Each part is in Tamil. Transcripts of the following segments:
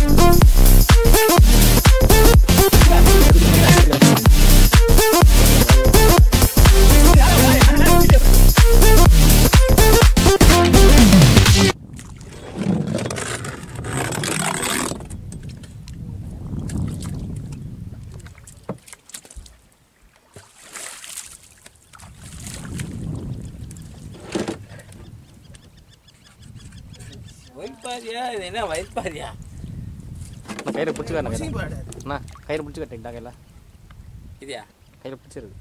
இது என்ன வயல்பாரியா? கயிறு பிடிச்சிக்கண்ணா, கயிறு பிடிச்சி கட்டிட்டா கையில் இதையா கையில் பிடிச்சிருக்கு.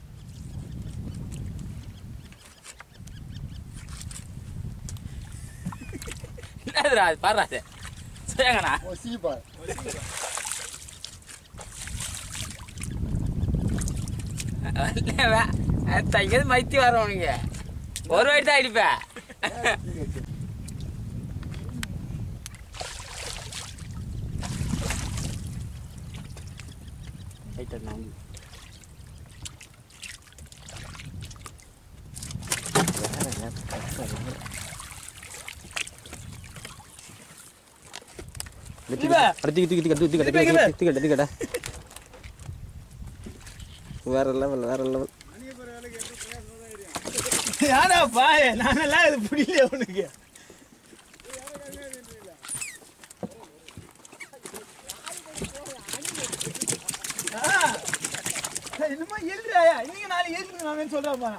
என்னதுடா அது பாடுறா அது சொல்லுங்கண்ணா. தங்கிறது மைத்தி வரவனுங்க ஒரு வாட்டி தான் அடிப்பேன். வேற லெவல் வேற லெவல். யாரா பாய நானெல்லாம் இது புரியல உனக்கு. என்னமா எழுதுறாயா இன்னைக்கு நாளைக்கு எழுதுங்க நான் சொல்றேன்.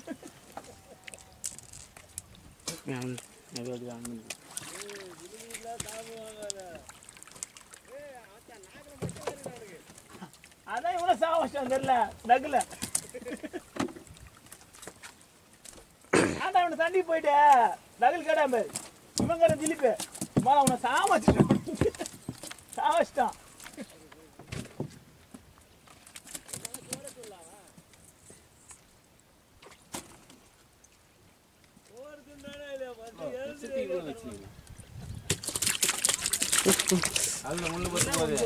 அதான் இவ்வளவு சாவஷ்டம் தெரியல நகுல. ஆண்டா அவனை தண்டி போயிட்டு நகல் கேடாம இவன் கடை திலிப்பு மேல அவனை சாவஷ்டம். அதுல முள்ளு போட்டு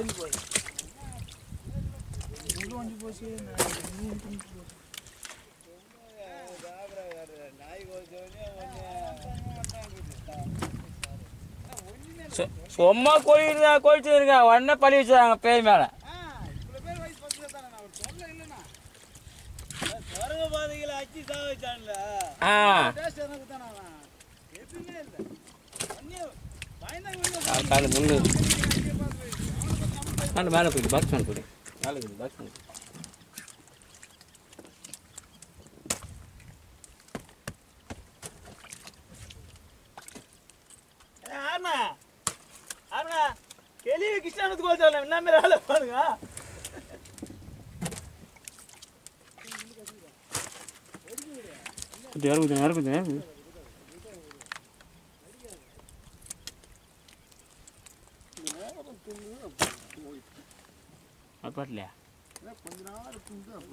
சும்மா கோழிச்சு இருக்கா உடனே பழி வச்சுறாங்க பேய் மேல. முள்ளு மேலே போயிட்டு பாக்ஸ் மேலே போயிடு மேலே போயிடு பாக்ஸ் மேலே. கேள்வி கிருஷ்ணனுக்கு கோல்ச்சால என்ன மாதிரி ஆள பாருங்க. பாட்டிலையா கொஞ்ச நேரம்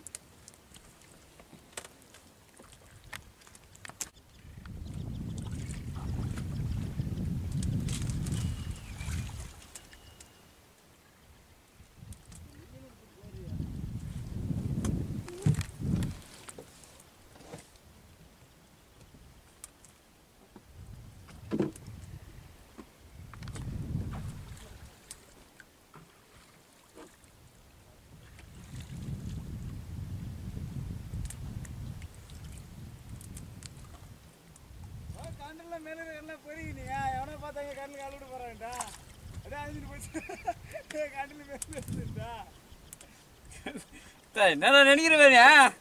மேல எல்லாம் போறீங்க எவனா பார்த்தாங்க கடலுக்கு ஆள் விட போறான்டா. அப்படியே அழிஞ்சிட்டு போச்சு கடலு மேலா என்ன நினைக்கிறேன்.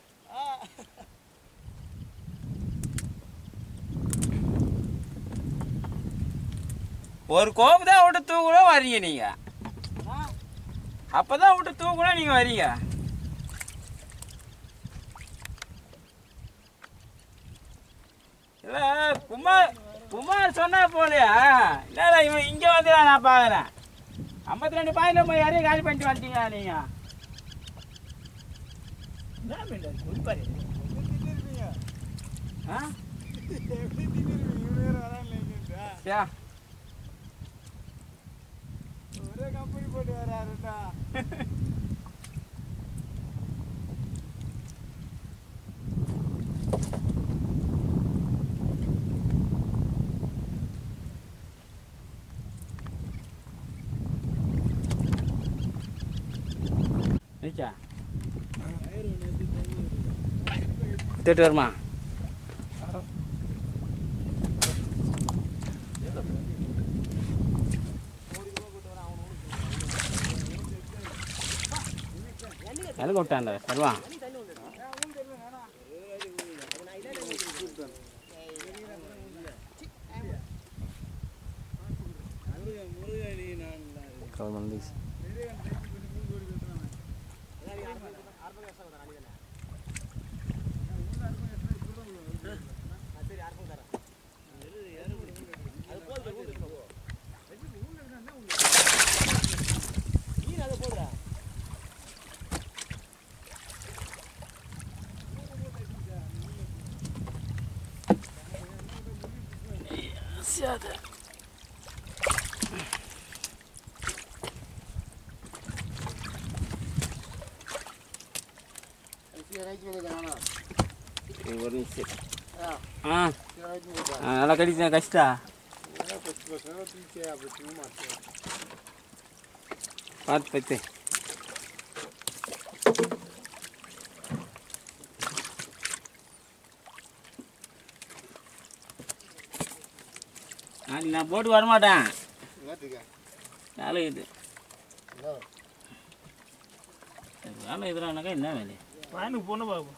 ஒரு கோப்பு தான் விட்டு தூக்குனா வரீங்க நீங்க. அப்பதான் விட்டு தூக்குனா நீங்க வரீங்க. இல்ல குமார் சொன்னா போலையா இல்ல இவன் இங்க வந்து நான் பாக்குறேன். 52 பாயில போய் யாரையும் காலி பண்ணிட்டு வந்துட்டீங்க நீங்க. ஒரே கம்பெனி போட்டு வராருடா. நிச்சா தேட்டு வருமா எனக்கு விட்டாண்ட சரிவா மந்தீஸ் ஒரு நிமிஷம் நல்லா கடிச்சேன் கஷ்டா பார்த்து பத்து நான் போட்டு வரமாட்டேன் வேலை இது வேலை இதுனாக்கா என்ன வேலை வாயினுக்கு பொண்ணு பாபு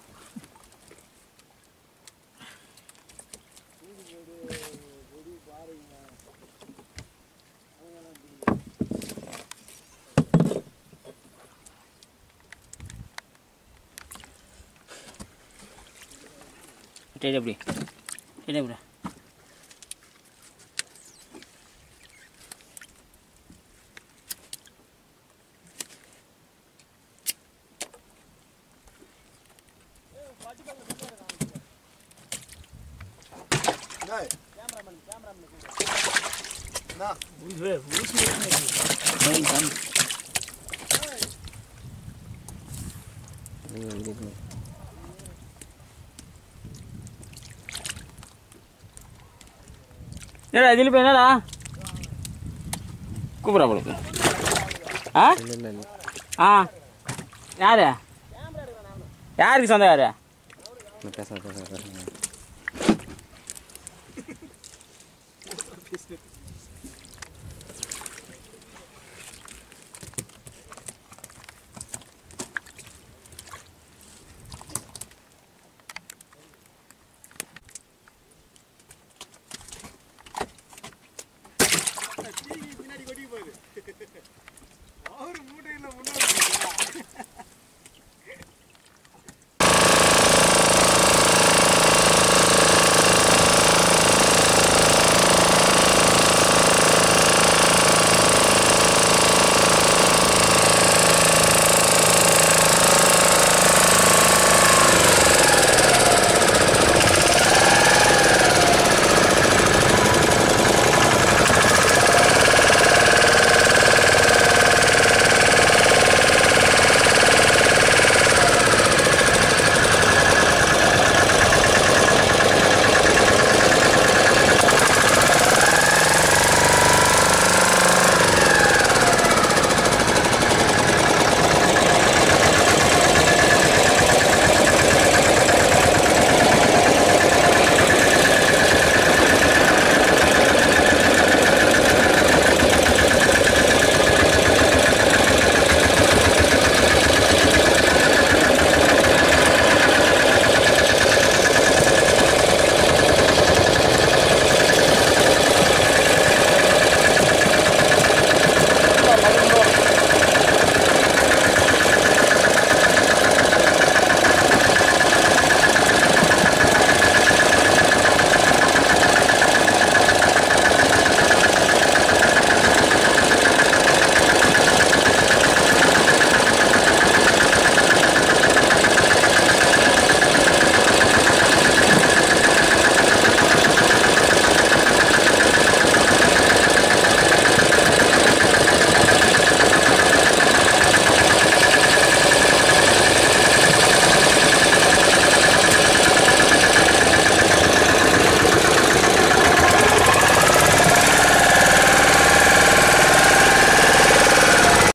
எப்படி எப்படி என்னடா இதில் போய் என்னடா கூப்பிட்றா உங்களுக்கு யாரு யாருக்கு சொந்தம் யாரு பேச